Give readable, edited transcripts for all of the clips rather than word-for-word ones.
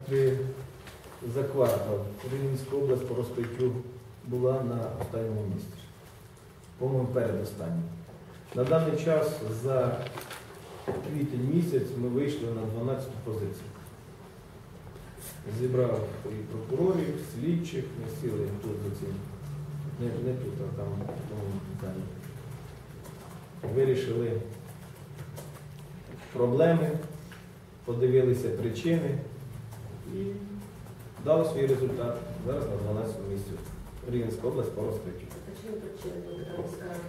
за квартал Рівненська область по розкриттю була на останньому місці. По-моєму, передостаннім. На даний час за квітень місяць ми вийшли на 12 позицію. Зібрав і прокурорів, слідчих, ми сіли тут за цим, не тут, а там в тому питанні. Вирішили проблеми, подивилися причини і дали свій результат. Зараз на 12 місці. Рівненська область по розкриттю. А чому причини до розкриття?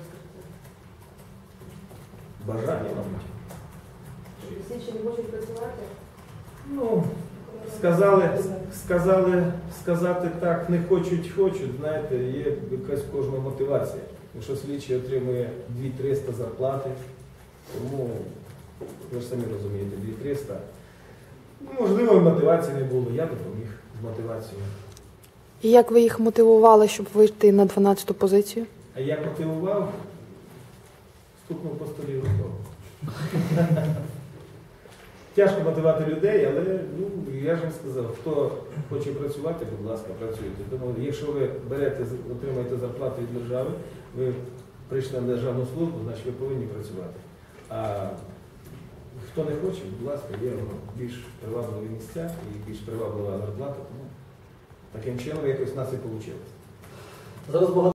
Бажання, мабуть. Слідчі не можуть працювати? Ну, сказати так, не хочуть, знаєте, є якась кожна мотивація. Якщо слідчий отримує 2300 зарплати, тому, ви ж самі розумієте, 2300. Можливо, мотивації не було, я допоміг з мотивацією. І як ви їх мотивували, щоб вийти на 12-ту позицію? А як мотивував, стукнув по столі рукою. Тяжко мотивувати людей, але я ж вам сказав, хто хоче працювати, будь ласка, працюйте. Тому якщо ви отримаєте зарплату від держави, ви прийшли на державну службу, значить ви повинні працювати. А хто не хоче, будь ласка, є більш привабливі місця і більш приваблива зарплата. Тому таким чином якось в нас і вийшло. Зараз багато